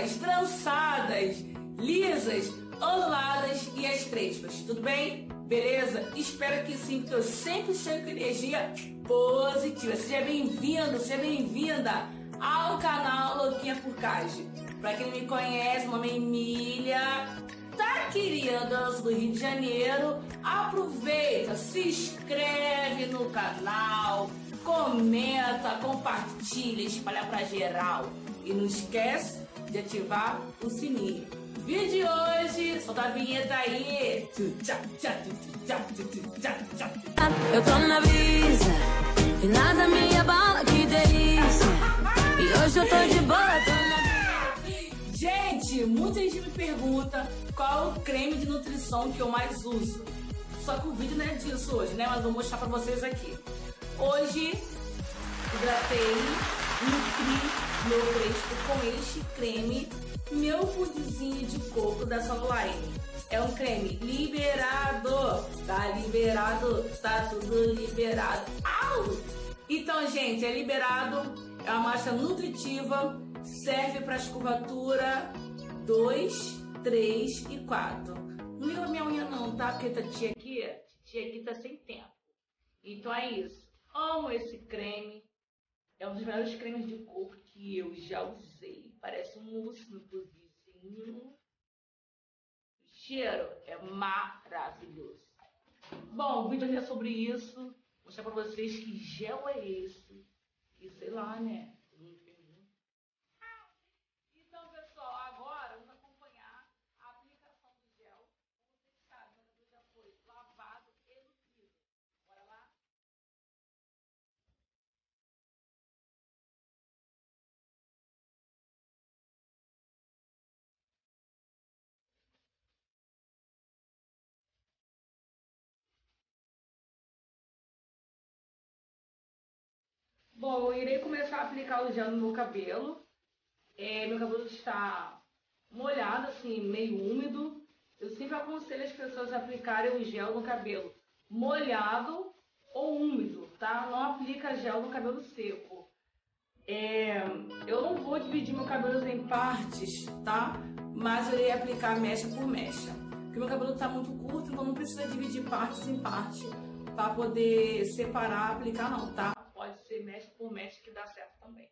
as trançadas, lisas, onduladas e as crespas. Tudo bem? Beleza? Espero que sim, porque eu sempre chego com energia positiva. Seja bem-vindo, seja bem-vinda ao canal Louquinha por Cage. Pra quem não me conhece, meu nome é Emília. Tá, querida do Rio de Janeiro? Aproveita, se inscreve no canal, comenta, compartilha, espalha pra geral. E não esquece de ativar o sininho. Vídeo de hoje, solta a vinheta aí. Eu tô na brisa e nada me abala, que delícia. E hoje eu tô de boa, tô na... Gente, muita gente me pergunta qual é o creme de nutrição que eu mais uso. Só que o vídeo não é disso hoje, né? Mas vou mostrar pra vocês aqui. Hoje, hidratei, nutri meu crespo com este creme, meu pudizinho de coco da Sunline. É um creme liberado, tá liberado, tá tudo liberado. Au! Então, gente, é liberado, é uma máscara nutritiva, serve para escurvatura 2, 3 e 4. Não liga pra minha unha não, tá? Porque a tia aqui tá sem tempo. Então é isso. Amo esse creme. É um dos melhores cremes de corpo que eu já usei. Parece um mousse no vizinho. O cheiro é maravilhoso. Bom, o vídeo é sobre isso. Vou mostrar pra vocês que gel é esse. E sei lá, né? Então, pessoal, agora vamos acompanhar a aplicação do gel. Como vocês sabem, o cabelo já foi lavado e nutrido. Bora lá? Bom, eu irei começar a aplicar o gel no meu cabelo. Meu cabelo está molhado, assim, meio úmido. Eu sempre aconselho as pessoas a aplicarem o gel no cabelo molhado ou úmido, tá? Não aplica gel no cabelo seco. Eu não vou dividir meu cabelo em partes, tá? Mas eu irei aplicar mecha por mecha. Porque meu cabelo está muito curto, então não precisa dividir partes em parte para poder separar, aplicar não, tá? Pode ser mecha por mecha que dá certo também.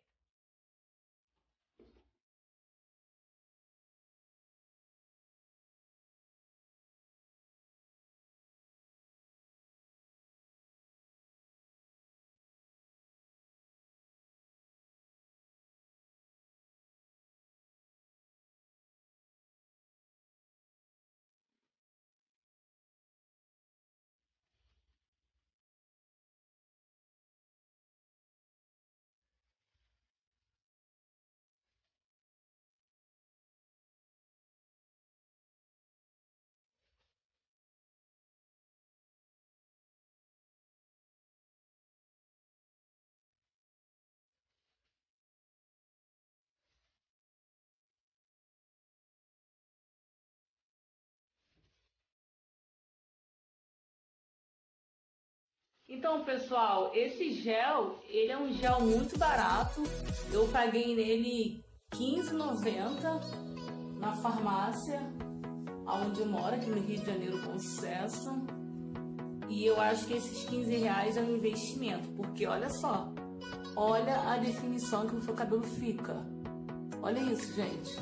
Então, pessoal, esse gel, ele é um gel muito barato. Eu paguei nele R$15,90 na farmácia, onde eu moro, aqui no Rio de Janeiro, com sucesso. E eu acho que esses R$15 é um investimento, porque olha só, olha a definição que o seu cabelo fica. Olha isso, gente.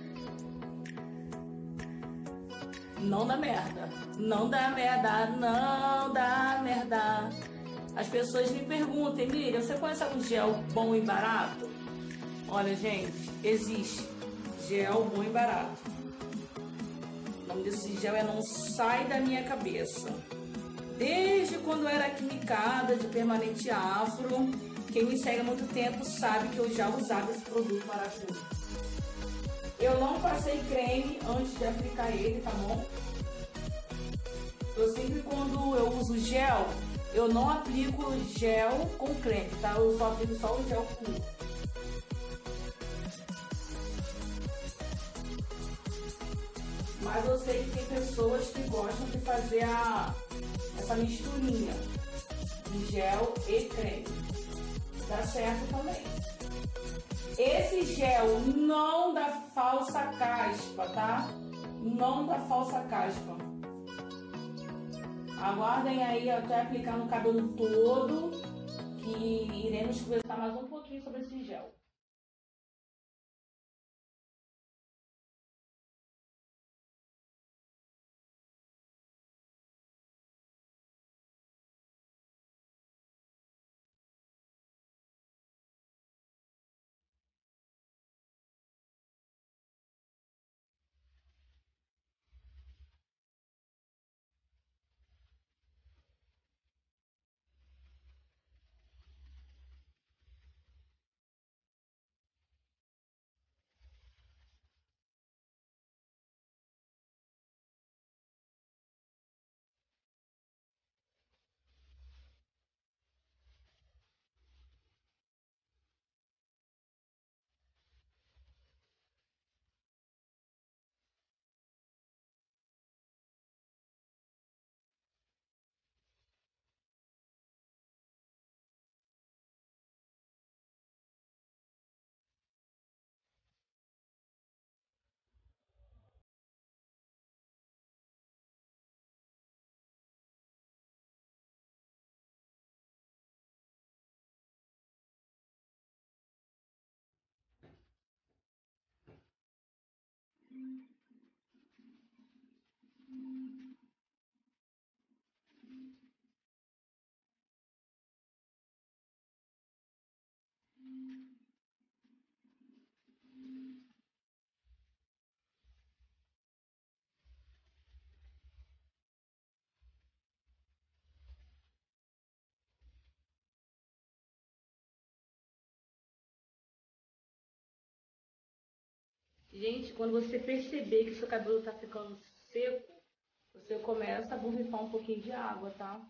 Não dá merda, não dá merda, não dá merda. As pessoas me perguntam, Emília, você conhece algum gel bom e barato? Olha, gente, existe gel bom e barato. O nome desse gel é Não Sai da Minha Cabeça. Desde quando eu era quimicada de permanente afro, quem me segue há muito tempo sabe que eu já usava esse produto maravilhoso. Eu não passei creme antes de aplicar ele, tá bom? Eu sempre, quando eu uso gel, eu não aplico gel com creme, tá? Eu só aplico só o gel puro. Mas eu sei que tem pessoas que gostam de fazer essa misturinha de gel e creme. Dá certo também. Esse gel não dá falsa caspa, tá? Não da falsa caspa. Aguardem aí até aplicar no cabelo todo, que iremos conversar mais um pouquinho sobre esse gel. Gente, quando você perceber que seu cabelo tá ficando seco, você começa a borrifar um pouquinho de água, tá?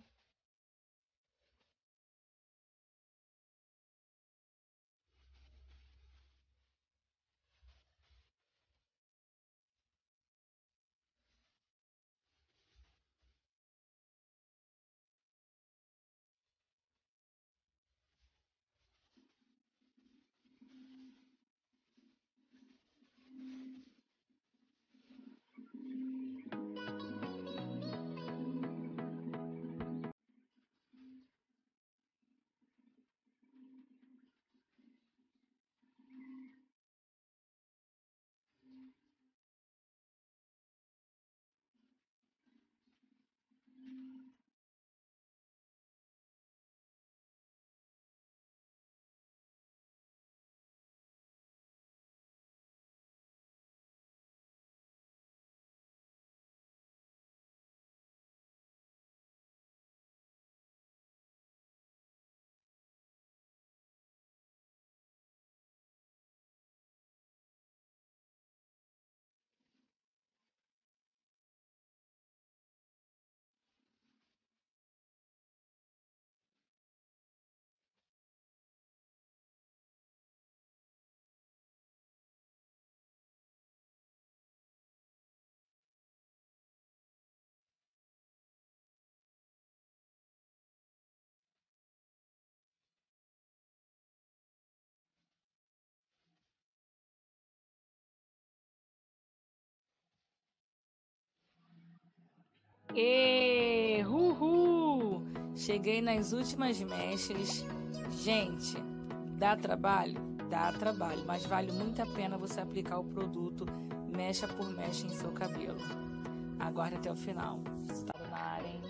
Uhul! Cheguei nas últimas mechas. Gente, dá trabalho? Dá trabalho, mas vale muito a pena você aplicar o produto mecha por mecha em seu cabelo. Aguarde até o final. Está na área, hein?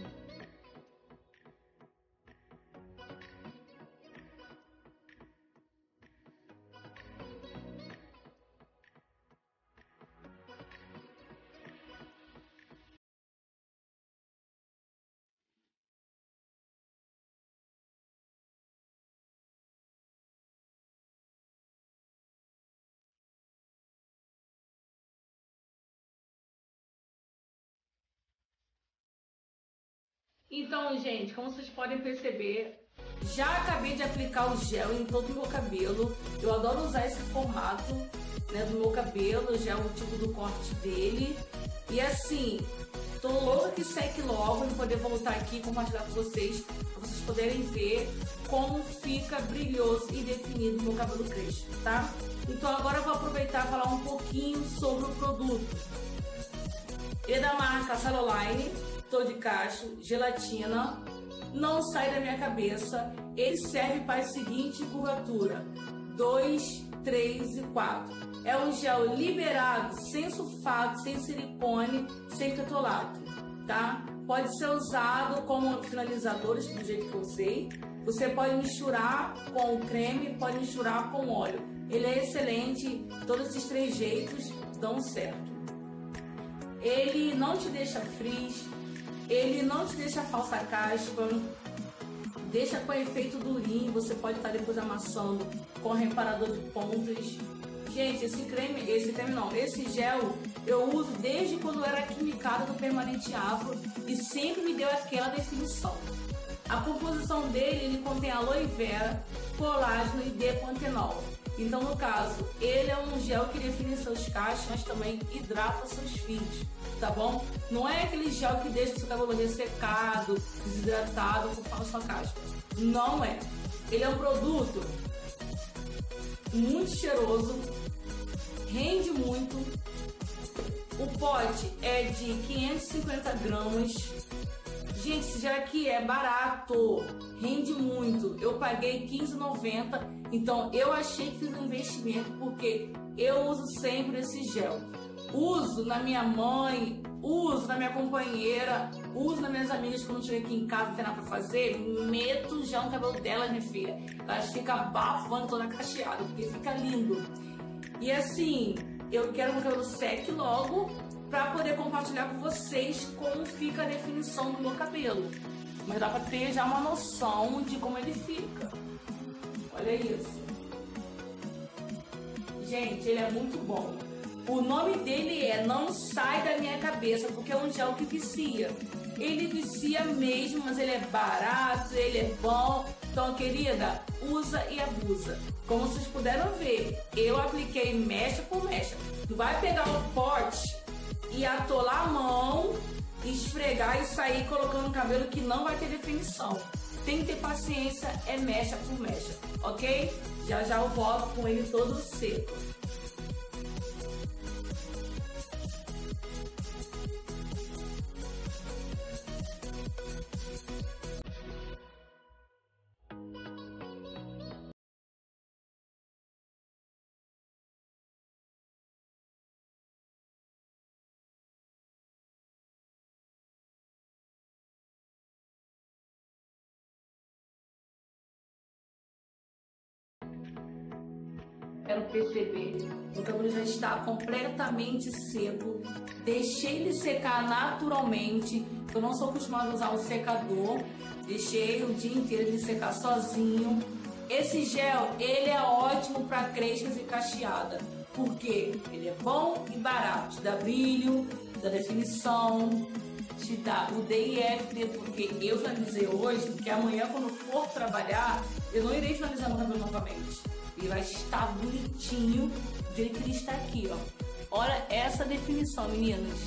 Então, gente, como vocês podem perceber, já acabei de aplicar o gel em todo o meu cabelo. Eu adoro usar esse formato, né, do meu cabelo, já é o tipo do corte dele. E assim, tô louca que seque logo e poder voltar aqui e compartilhar com vocês, para vocês poderem ver como fica brilhoso e definido o meu cabelo crespo, tá? Então agora eu vou aproveitar e falar um pouquinho sobre o produto. Ele é da marca Saloline, Tô de Cacho, gelatina, não sai da minha cabeça. Ele serve para a seguinte curvatura: 2, 3 e 4. É um gel liberado, sem sulfato, sem silicone, sem petrolato, tá? Pode ser usado como finalizadores, do jeito que eu usei. Você pode misturar com o creme, pode misturar com óleo. Ele é excelente, todos esses 3 jeitos dão certo. Ele não te deixa frizz, ele não te deixa falsa caspa, deixa com efeito durinho, você pode estar depois amassando com reparador de pontas. Gente, esse gel eu uso desde quando eu era quimicada do Permanente Afro e sempre me deu aquela definição. A composição dele, ele contém aloe vera, colágeno e D-pantenol. Então, no caso, ele é um gel que define seus cachos, mas também hidrata seus fios, tá bom? Não é aquele gel que deixa seu cabelo ressecado, desidratado, com sua caspa. Não é. Ele é um produto muito cheiroso, rende muito. O pote é de 550 gramas. Gente, esse gel aqui é barato, rende muito. Eu paguei R$15,90, então eu achei que fiz um investimento porque eu uso sempre esse gel. Uso na minha mãe, uso na minha companheira, uso nas minhas amigas quando chego aqui em casa, não tem nada pra fazer, meto já no cabelo delas, minha filha. Elas ficam abafando toda cacheada, porque fica lindo. E assim, eu quero que o cabelo seque logo para poder compartilhar com vocês como fica a definição do meu cabelo. Mas dá para ter já uma noção de como ele fica. Olha isso. Gente, ele é muito bom. O nome dele é Não Sai da Minha Cabeça, porque é um gel que vicia. Ele vicia mesmo, mas ele é barato, ele é bom. Então, querida, usa e abusa. Como vocês puderam ver, eu apliquei mecha por mecha. Tu vai pegar um pote e atolar a mão, esfregar e sair colocando no cabelo que não vai ter definição. Tem que ter paciência, é mecha por mecha, ok? Já já eu volto com ele todo seco. Quero perceber, o cabelo já está completamente seco. Deixei ele secar naturalmente. Eu não sou acostumada a usar um secador. Deixei o dia inteiro ele secar sozinho. Esse gel, ele é ótimo para crespas e cacheada. Porque ele é bom e barato. Te dá brilho, dá definição, te dá o DIFD, porque eu finalizei hoje, porque amanhã quando for trabalhar, eu não irei finalizar meu cabelo novamente. Ele vai estar bonitinho do jeito que ele está aqui, ó. Olha essa definição, meninas.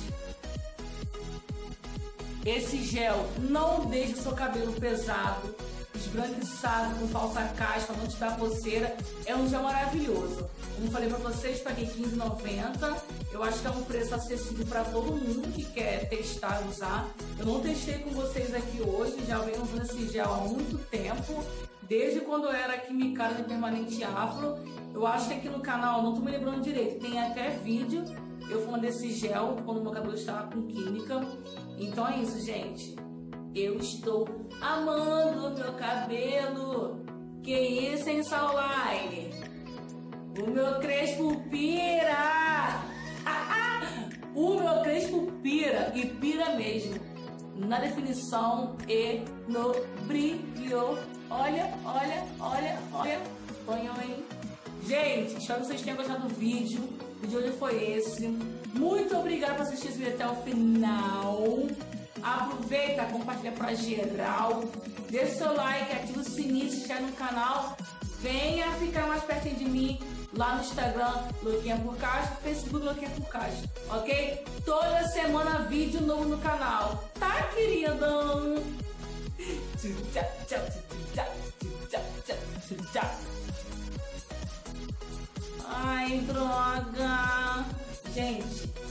Esse gel não deixa o seu cabelo pesado, esbranquiçado, com falsa caspa, não te dá coceira. É um gel maravilhoso. Como falei pra vocês, paguei R$15,90. Eu acho que é um preço acessível para todo mundo que quer testar e usar. Eu não testei com vocês aqui hoje, já venho usando esse gel há muito tempo. Desde quando eu era quimicada de Permanente Afro. Eu acho que aqui no canal, não tô me lembrando direito, tem até vídeo eu falando desse gel quando meu cabelo estava com química. Então é isso, gente. Eu estou amando o meu cabelo. Que isso, hein, Saloline? O meu crespo pira! O meu crespo pira, e pira mesmo. Na definição e no brilho. Olha, olha, olha, olha. Tonhão, hein? Gente, espero que vocês tenham gostado do vídeo. O vídeo de hoje foi esse. Muito obrigada por assistir esse vídeo até o final. Aproveita, compartilha pra geral. Deixa o seu like, ativa o sininho, se inscreve no canal. Venha ficar mais pertinho de mim lá no Instagram, Louquinha por Cacho, Facebook Louquinha por Cacho, ok? Toda semana vídeo novo no canal, tá, queridão? Tchau, tchau, tchau, tchau, tchau, tchau, tchau. Ai. Ai, droga. Gente,